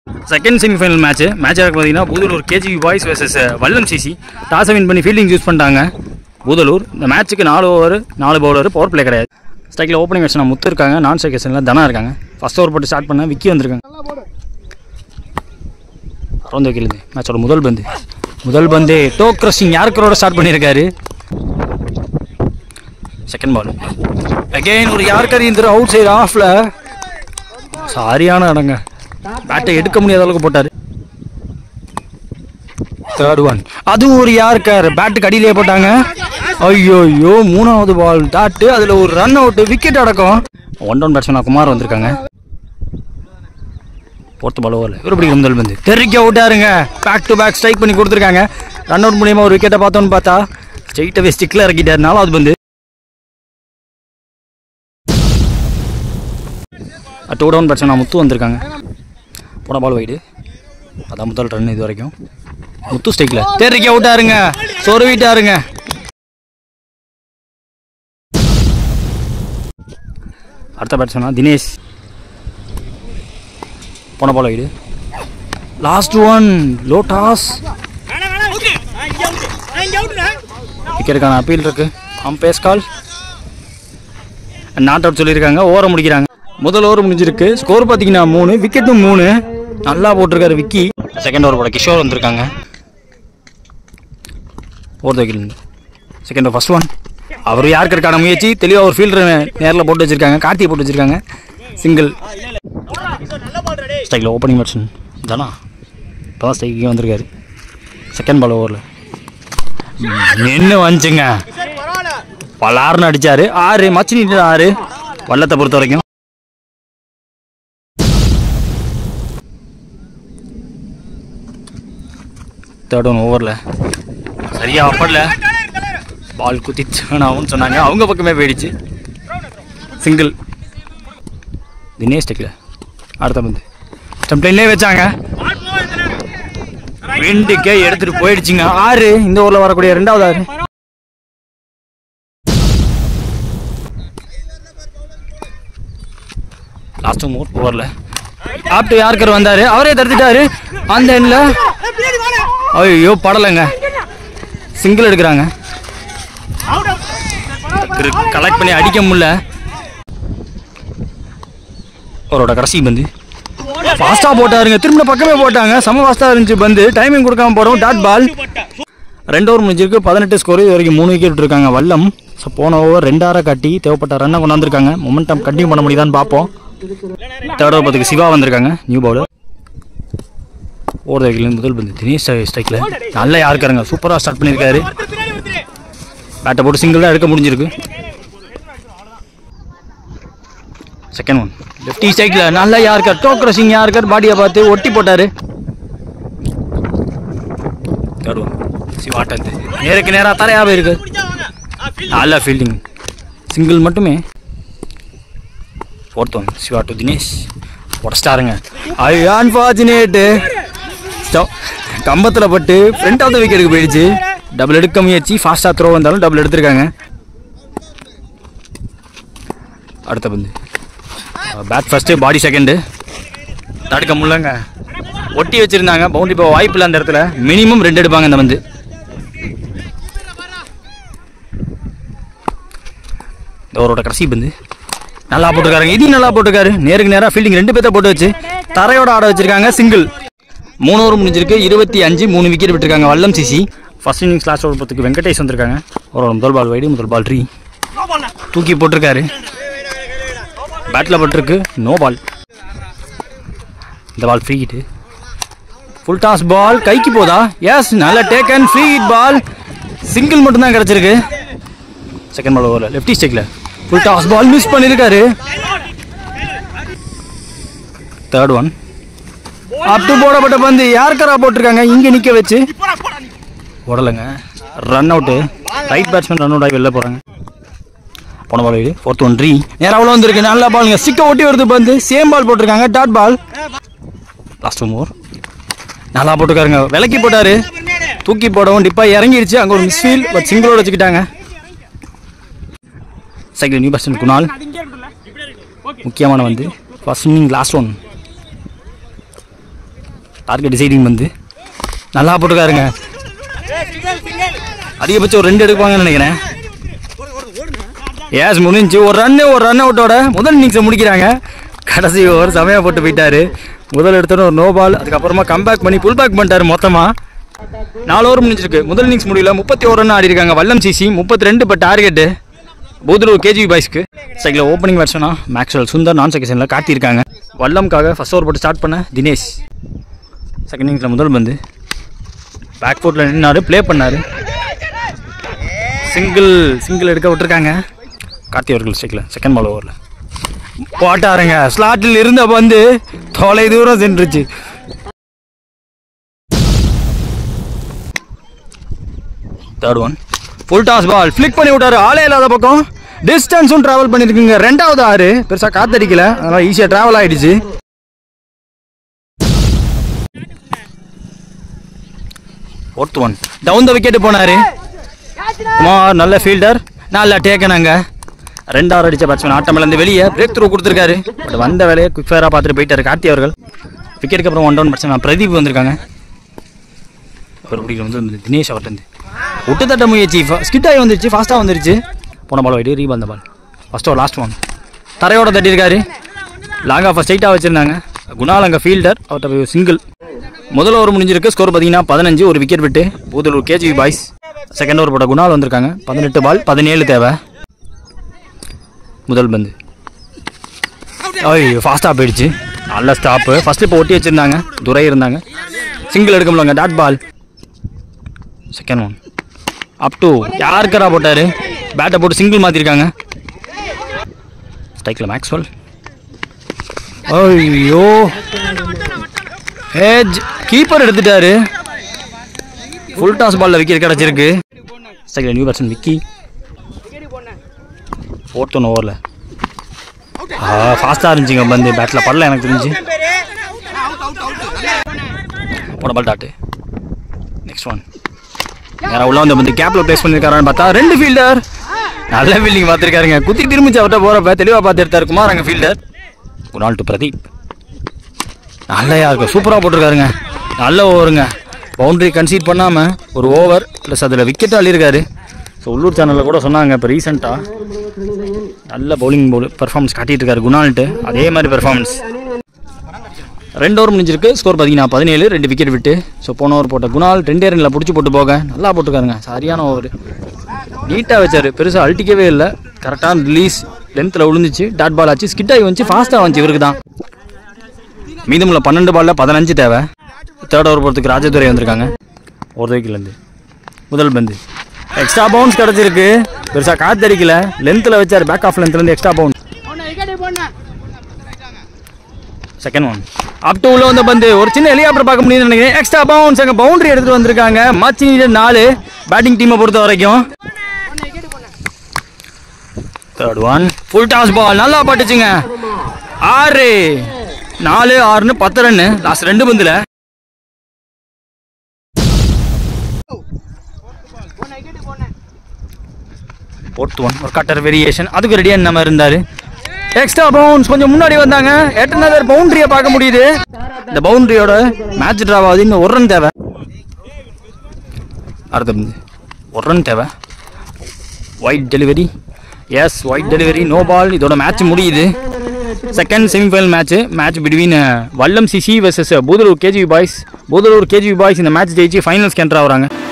Second semifinal match பார்த்தீங்கன்னா Budalur KGB boys vs Vallam CC. டாஸை win பண்ணி ஃபீல்டிங் யூஸ் பண்ணிட்டாங்க பூதலூர். இந்த மேட்ச்சுக்கு 4 ஓவர் 4 பவுலர், பவர் பிளே கிடையாது. ஸ்ட்ரைக்கில் ஓப்பனிங் பேட்ஸ்மேன் முத்து இருக்காங்க, நான் ஸ்ட்ரைக்கர்ஸில் தனா இருக்காங்க. ஃபர்ஸ்ட் ஓவர் போட்டு ஸ்டார்ட் பண்ண விக்கி வந்திருக்காங்க. அரௌண்ட் வைக்கிறது மேட்சோட முதல் பந்து டோ கிரஷிங் யாருக்கரோட ஸ்டார்ட் பண்ணியிருக்காரு. செகண்ட் பால் அகெயின் ஒரு யாருக்காரி இந்த அவுட் சைடு ஆஃப்ல சரியான இடங்க, பேட்டை எடுக்க முடியாத அளவுக்கு போட்டாரு. தேர்ட் ஒன் அதுவும் ஒரு யாருக்கார் பேட்டுக்கு அடியிலே போட்டாங்க. ஐயோ மூணாவது பால் டாட்டு, அதுல ஒரு ரன் அவுட், விக்கெட் அடக்கம். 1 டவுன் பேட்ஸ்மேன் குமார் வந்திருக்காங்க. ஃபோர்த் பால் ஓவரில் இவர் பிடிக்கிற முதல் பந்து தெறிக்க அவுட்டாருங்க. பேக் டு பேக் ஸ்ட்ரைக் பண்ணி கொடுத்துருக்காங்க. ரன் அவுட் மூலியமா ஒரு விக்கெட்டை பார்த்தோன்னு பார்த்தா ஸ்ட்ரைட்டாகவே ஸ்டிக்ல இறக்கிட்டாரு. 4வது பந்து 2 டவுன் பேட்ஸ்மேன் முத்து வந்திருக்காங்க. போன பால் வைடு, அதான் முதல் ரன் இது வரைக்கும். முத்து ஸ்ட்ரைக்ல தெறிக்க அவுட்டாருங்க, சொருவிட்டாருங்க. அடுத்த பேட்ஸ்மேனா தினேஷ். போன ball wide, last one low toss. விக்கெட்டுக்கான அப்பீல் இருக்கு, அம்பேஸ் கால், நாட் அவுட் சொல்லியிருக்காங்க. ஓவரை முடிக்கிறாங்க. முதல் ஓவர் முடிஞ்சிருக்கு. ஸ்கோர் பார்த்தீங்கன்னா 3, விக்கெட்டும் 3. நல்லா போட்டிருக்காரு விக்கி. செகண்ட் ஓவர் போட கிஷோர் வந்திருக்காங்க. 4th wicket. Second over first one அவர் யாருக்கான முயற்சி தெளிவாக ஒரு ஃபீல்டர் நேரில் போட்டு வச்சிருக்காங்க, கார்த்தியை போட்டு வச்சிருக்காங்க. சிங்கிள். ஸ்ட்ரைக்கில் ஓப்பனிங் பேட்ஸ்மேன் தானா இப்போ தான் ஸ்ட்ரைக்கே வந்திருக்காரு. செகண்ட் பால் ஓவரில் நின்று வந்துச்சுங்க, பலார்னு அடித்தார். 6 மச்சு நீட்டு 6 வல்லத்தை பொறுத்த வரைக்கும். தேர்ட் ஒன் ஓவரில் சரியா அப்படல, பால் குத்தி ஆகும்னு சொன்னாங்க, அவங்க பக்கமே போயிடுச்சு. சிங்கிள். தினேஷ் ஸ்ட்ரைக்கில் அடுத்த பந்து ஸ்டம்ப் லைன்லேயே வச்சாங்க, விண்டுக்கே எடுத்துட்டு போயிடுச்சுங்க. 6 இந்த ஓவரில் வரக்கூடிய 2வது 6. லாஸ்ட் ஓவரில் ஆப்டு யாருக்கர் வந்தாரு, அவரே தடுத்துட்டாரு. அந்த எண்ணில் ஐயோ படலைங்க, சிங்கிள் எடுக்கிறாங்க. கலெக்ட் பண்ணி அடிக்க முடியல. அவரோட கடைசி பந்து ஃபாஸ்டா போட்டாருங்க, திரும்ப பக்கமே போட்டாங்க. செம ஃபாஸ்டா இருந்துச்சு பந்து, டைமிங் கொடுக்காம போறோம். Dot ball. 2 ஓவர் முடிஞ்சிருக்கு, 18 ஸ்கோர். இது வரைக்கும் 3 விக்கெட் இருக்காங்க வல்லம். ஸோ போன ஓவர் 2 காட்டி தேவைப்பட்ட ரன்னை கொண்டாந்துருக்காங்க. மொமெண்டம் கண்டினியூ பண்ண முடியுதான்னு பார்ப்போம். தேர்ட் ஓவர் பார்த்துக்கு சிவா வந்திருக்காங்க, நியூ பவுலர். 4th விக்கெட்லேருந்து முதல் பந்து தினேஷ் ஸ்ட்ரைக்கில் நல்லா யாருக்காருங்க, சூப்பராக ஸ்டார்ட் பண்ணியிருக்காரு. பேட்டை போட்டு சிங்கிள் தான் எடுக்க முடிஞ்சிருக்கு. செகண்ட் ஒன் லெஃப்டி ஸ்ட்ரைக்கில் நல்லா யாருக்கார், டோ கிரஷிங் யாருக்கார் பாடியை பார்த்து ஒட்டி போட்டார். தேர்ட் ஒன் சிவாட்டந்து நேருக்கு நேராக தரையாகவே இருக்கு, நல்ல ஃபீல்டிங், சிங்கிள் மட்டுமே. 4th one Siva to Dinesh உடச்சிட்டாருங்க. அன்ஃபார்ச்சுனேட்டு கம்பத்தில் பட்டு ஃப்ரண்ட் ஆஃப் த விக்கெட்டுக்கு போயிடுச்சு. டபுள் எடுக்க முயற்சி, ஃபாஸ்ட்டாக த்ரோ வந்தாலும் டபுள் எடுத்திருக்காங்க. அடுத்த பந்து பேட் ஃபர்ஸ்ட்டு, பாடி செகண்டு. தடுக்க முடியலங்க, ஒட்டி வச்சுருந்தாங்க. பவுண்டரி போக வாய்ப்பு இல்லை அந்த இடத்துல. மினிமம் 2 எடுப்பாங்க இந்த பந்து. அவரோட கடைசி பந்து நல்லா போட்டிருக்காருங்க, இதையும் நல்லா போட்டிருக்காரு. நேருக்கு நேராக ஃபீல்டிங் 2 பேர்த்த போட்டு வச்சு தரையோட ஆட வச்சிருக்காங்க. சிங்கிள். 3 ஓவர் முடிஞ்சிருக்கு, 25, 3 விக்கெட் விட்டுருக்காங்க Vallam CC. First innings last over பார்த்துக்கு வெங்கடேஷ் வந்திருக்காங்க. அவரோட முதல் பால் வைடு, முதல் பால் 3 தூக்கி போட்டிருக்காரு. பேட்டில் பட்டிருக்கு, நோ பால். இந்த ball free hit, full toss ball, கைக்கு போதா? எஸ், நல்ல take and free hit ball. Single மட்டும்தான் கிடச்சிருக்கு. செகண்ட் பால் ஓவரில் லெஃப்டி ஸ்ட்ரைக்கில் ஃபுல் டாஸ் பால் மிஸ் பண்ணியிருக்காரு. தேர்ட் ஒன் அப்டு போடப்பட்ட பந்து யாருக்காரா போட்டிருக்காங்க, இங்கே நிற்க வச்சு ஓடலைங்க. Run out. Right batsman run out ஆகி வெளில போகிறாங்க. போன பால் வைடு. 4th ஒன் 3 நேரம் அவ்வளோ வந்துருக்கு, நல்ல பாலுங்க, ஸ்டிக்கை ஒட்டி வருது பந்து. சேம் பால் போட்டிருக்காங்க, டாட் பால். லாஸ்ட் ஓவர் நல்லா போட்டிருக்காருங்க, விலக்கி போட்டாரு. தூக்கி போடவும் டிப்பாக இறங்கிடுச்சு. அங்கே ஒரு மிஸ்ஃபீல், பட் சிங்கிளோட வச்சுக்கிட்டாங்க. செகண்ட் நியூ பேட்ஸ்மேன் குணால், முக்கியமான வந்து first inning last one target deciding வந்து நல்லா போட்டுருக்காருங்க. அதிகபட்சம் ஒரு 2 எடுப்பாங்கன்னு நினைக்கிறேன். ஏஸ் முடிஞ்சு ஒரு ரன் அவுட்டோட முதல் இன்னிங்ஸை முடிக்கிறாங்க. கடைசி ஓவர் செமையாக போட்டு போயிட்டாரு. முதல் எடுத்தோட ஒரு நோ பால், அதுக்கப்புறமா கம்பேக் பண்ணி புல் பேக் பண்ணிட்டாரு. மொத்தமாக 4 ஓவர் முடிஞ்சிருக்கு. முதல் இன்னிங்ஸ் முடியல 31 ரன் ஆடி இருக்காங்க வல்லம் சிசி. 32 இப்போ டார்கெட்டு பூதலூர் கேஜிபி பாய்ஸ்க்கு. சைக்கிள் ஓப்பனிங் பேட்ஸ்மேனா மேக்ஸ்வெல் சுந்தர் நான் செகண்டில் காட்டியிருக்காங்க. வல்லம்காக ஃபர்ஸ்ட் ஓவர் போட்டு ஸ்டார்ட் பண்ண தினேஷ். செகண்ட் இன்னிங்ஸில் முதல் பந்து பேக் ஃபுட்டில் நின்னாரு, ப்ளே பண்ணார். சிங்கிள் எடுக்க விட்டுருக்காங்க. கார்த்தி அவர்கள் ஸ்ட்ரைக்கில் செகண்ட் பால் ஓவரில் போட்டாருங்க. ஸ்லாட்டில் இருந்த பந்து தொலை தூரம் சென்றுச்சு. Third one full toss ball flick பண்ணி விட்டாரு. ஆளே இல்லாத பக்கம் டிஸ்டன்ஸும் ட்ராவல் பண்ணியிருக்குங்க. 2வது 6 பெருசாக காத்தடிக்கல, அதனால் ஈஸியாக ட்ராவல் ஆகிடுச்சு. ஃபோர்த் ஒன் டவுன் த விக்கெட்டு போனார். குமார் நல்ல ஃபீல்டர், நல்ல டேக்கனாங்க. 2 ஓவர் அடித்த பேட்ஸ்மேன் ஆட்டமிழந்து வெளியே பிரேக் த்ரூ கொடுத்துருக்காரு. பட் வந்த வேலையை குவிக் ஃபயராக பார்த்துட்டு போயிட்டார் கார்த்தி அவர்கள். விக்கெட்டுக்கு அப்புறம் 1 டவுன் பேட்ஸ்மேன் பிரதீப் வந்திருக்காங்க. அவர் பிடிக்கிற வந்து தினேஷ் அவர்லேருந்து ஒட்டுத்தட்ட முயற்சி ஸ்கிட் ஆகி வந்துருச்சு, ஃபாஸ்ட்டாக வந்துருச்சு. போன பால் வைட்டு ரீபால் அந்த ball first over last one தரையோட தட்டியிருக்காரு. லாங் ஆஃப் ஸ்ட்ரைட்டாக வச்சுருந்தாங்க. குணால் அங்கே ஃபீல்டர், அவர்கிட்ட சிங்கிள். முதல் ஓவர் முடிஞ்சிருக்கு. ஸ்கோர் பார்த்தீங்கன்னா 15, ஒரு விக்கெட் விட்டு Budalur KGB boys. Second over போட்ட குணால் வந்திருக்காங்க. 18 பால் 17 தேவை. முதல் பந்து ஃபாஸ்ட்டாக போயிடுச்சு, நல்ல ஸ்டாப்பு. ஃபர்ஸ்ட் இப்போ ஒட்டி வச்சுருந்தாங்க, துரை இருந்தாங்க. சிங்கிள் எடுக்க முடியலங்க, dot ball. Second one up to யாருக்கரா போட்டார், பேட்டை போட்டு சிங்கிள் மாற்றிருக்காங்க. ஸ்ட்ரைக்கில் மேக்ஸ்வெல். ஐயோ ஏஜ் கீப்பர் எடுத்துட்டாரு. ஃபுல் டாஸ் பாலில் விக்கெட் கிடச்சிருக்கு. ஸ்ட்ரைக்கில் new batsman Vicky. 4th one ஓவரில் ஃபாஸ்ட்டாக இருந்துச்சுங்க பந்து, பேட்டில் படல எனக்கு தெரிஞ்சு. போன பால் டாட்டு. நெக்ஸ்ட் ஒன் யாரா உள்ள வந்து வந்து கேப்பில் ப்ளேஸ் பண்ணியிருக்காரான்னு பார்த்தா 2 ஃபீல்டர். நல்ல ஃபீல்டிங் பார்த்துருக்காருங்க. குத்தி திரும்பிச்சு அவர்கிட்ட போகிறப்ப தெளிவாக பார்த்து எடுத்தார் குமார் அங்கே ஃபீல்டர். குணால் டு பிரதீப். நல்லையா இருக்கும், சூப்பராக போட்டிருக்காருங்க. நல்ல ஓவருங்க. பவுண்ட்ரி கன்சீட் பண்ணாமல் ஒரு ஓவர் ப்ளஸ் அதில் விக்கெட்டும் அள்ளியிருக்காரு. ஸோ உள்ளூர் சேனலில் கூட சொன்னாங்க இப்போ ரீசெண்டாக நல்ல பவுலிங் பெர்ஃபார்மன்ஸ் காட்டிகிட்டு இருக்காரு குணால்ட்டு. அதே மாதிரி பெர்ஃபார்மன்ஸ். 2 ஓவர் முடிஞ்சிருக்கு. ஸ்கோர் பார்த்தீங்கன்னா 17, 2 விக்கெட் விட்டு. ஸோ போன ஓவர் போட்ட குணால் 2 ரனில் பிடிச்சி போட்டு போக நல்லா போட்டுருக்காருங்க. சரியான ஓவர், நீட்டாக வச்சார். பெருசாக அழட்டிக்கவே இல்லை, கரெக்டான ரிலீஸ், லென்த்தில் விழுந்துச்சு, டாட் பால் ஆச்சு, ஸ்கிட் ஆகி வந்துச்சு, ஃபாஸ்ட்டாக வந்துச்சு இவருக்கு தான். மீதமுள்ள 12 பாலில் 15 தேவை. தேர்ட் ஓவர் போகிறதுக்கு ராஜதுரை வந்திருக்காங்க. ஒரு விக்கெட்லேருந்து முதல் பந்து எக்ஸ்ட்ரா பவுன்ஸ் கிடச்சிருக்கு. பெருசாக காத்தடிக்கல, லென்த்தில் வச்சார், பேக் ஆஃப் லென்த்லேருந்து extra bounce. Second one up to உள்ள வந்த பந்து ஒரு சின்ன ஹெலிகாப்டர் பார்க்க முடியுதுன்னு நினைக்கிறேன். எக்ஸ்ட்ரா பவுன்ஸ் அங்கே பவுண்டரி எடுத்துகிட்டு வந்திருக்காங்க. மச் நீடட் 4 பேட்டிங் டீமை பொறுத்த வரைக்கும். Third one full toss ball நல்லா பட்டுச்சுங்க. 6, 4, 6ன்னு 10 ரன்னு லாஸ்ட் 2 பந்தில். ஃபோர்த் ஒன் ஒரு கட்டர் வேரியேஷன், அதுக்கு ரெடியாக நம்ம இருந்தார். எக்ஸ்ட்ரா பவுன்ஸ் கொஞ்சம் முன்னாடி வந்தாங்க. எட்டனதர் பவுண்டரியை பார்க்க முடியுது. இந்த பவுண்டரியோட மேட்ச் ட்ராவ் ஆகுது. இன்னும் 1 ரன் தேவை. அடுத்த 1 ரன் தேவை. Wide delivery, yes wide delivery, no ball. இதோட மேட்ச் முடியுது. Second semifinal match between Vallam CC versus Budalur KGB boys. Budalur KGB boys இந்த மேட்ச் ஜெயிச்சு ஃபைனல்ஸ்க்கு என்ட்ரு ஆகுறாங்க.